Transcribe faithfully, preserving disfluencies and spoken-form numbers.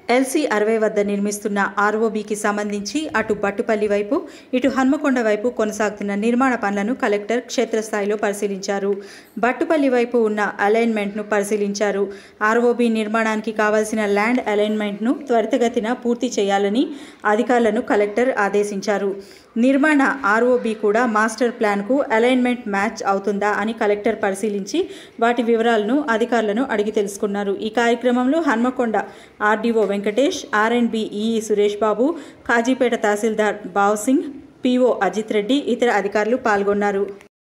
LC అరవై వద్ద నిర్మిస్తున్న ఆర్ఓబీకి సంబంధించి అటు బట్టుపల్లి వైపు ఇటు హన్మకొండ వైపు కొనసాగుతున్న నిర్మాణ పనులను కలెక్టర్ క్షేత్రస్థాయిలో పరిశీలించారు. బట్టుపల్లి వైపు ఉన్న అలైన్మెంట్ను పరిశీలించారు. ఆర్ఓబీ నిర్మాణానికి కావాల్సిన ల్యాండ్ అలైన్మెంట్ను త్వరితగతిన పూర్తి చేయాలని అధికారులను కలెక్టర్ ఆదేశించారు. నిర్మాణ ఆర్ఓబీ కూడా మాస్టర్ ప్లాన్కు అలైన్మెంట్ మ్యాచ్ అవుతుందా అని కలెక్టర్ పరిశీలించి వాటి వివరాలను అధికారులను అడిగి తెలుసుకున్నారు. ఈ కార్యక్రమంలో Hanmakonda RDO Venkatesh, R and B EE Suresh Babu, Kazipet తహసీల్దార్ బావ్ సింగ్, పీఓ అజిత్ రెడ్డి, ఇతర అధికారులు పాల్గొన్నారు.